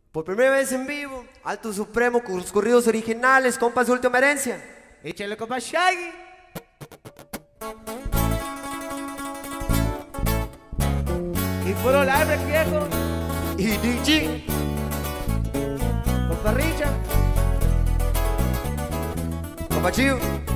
Por primera vez en vivo, Alto Supremo con los corridos originales, compas de Última Herencia. Échale, compa Shaggy. Y puro live, viejo. Y DJ. Compa Richard. Compa Chío.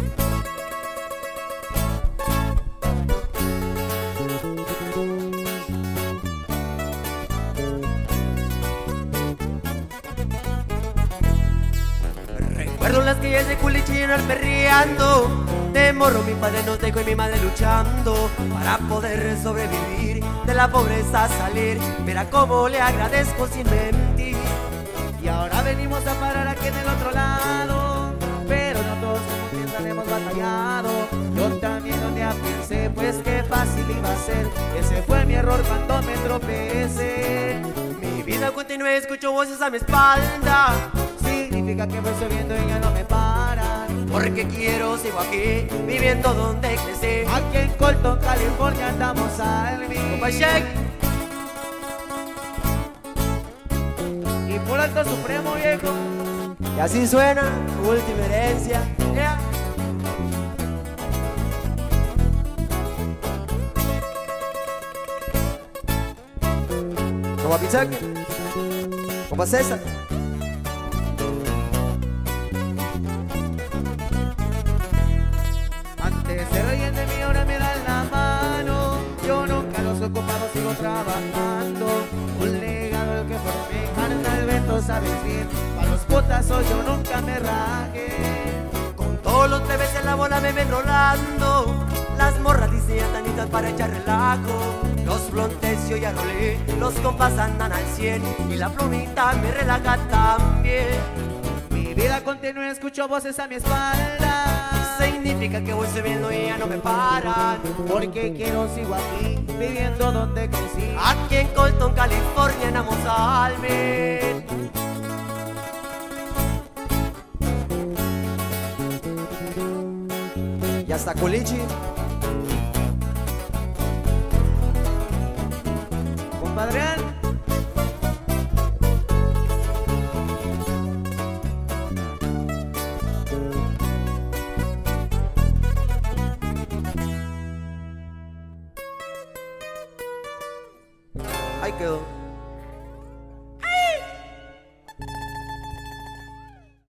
Recuerdo las calles de Culichi llenas perreando. De morro mi padre nos dejó y mi madre luchando para poder sobrevivir, de la pobreza salir. Mira cómo le agradezco sin mentir. Y ahora venimos a parar aquí en el otro lado, pero no todos como piensan hemos batallado. Yo también un día pensé, pues qué fácil iba a ser. Ese fue mi error cuando me tropecé. Mi vida continúa y escucho voces a mi espalda. Significa que voy subiendo y ya no me paran. Porque quiero, sigo aquí, viviendo donde crecí. Aquí en Colton, California, andamos al mil. Compa Shaggy. Y por Alto Supremo, viejo. Y así suena Última Herencia. Yeah. Compa Pizaque. Compa César. Antes se reían de mí, ahora me dan la mano. Yo nunca los he ocupado, sigo trabajando. Un legado el que formé, carnal Beto, sabes bien. Pa' los potazos yo nunca me rajé. Con todos los bebés en la bola me ven rolando. Las morras dicen tanitas para echar relajo. Los blondes yo ya rolé, los compas andan al 100 y la plumita me relaja también. Mi vida continúa, escucho voces a mi espalda. Significa que voy subiendo y ya no me paran. Porque quiero, sigo aquí, viviendo donde crecí. Aquí en Colton, California, andamos al mil. Y hasta Culichi. Compadre Al. Ahí quedó.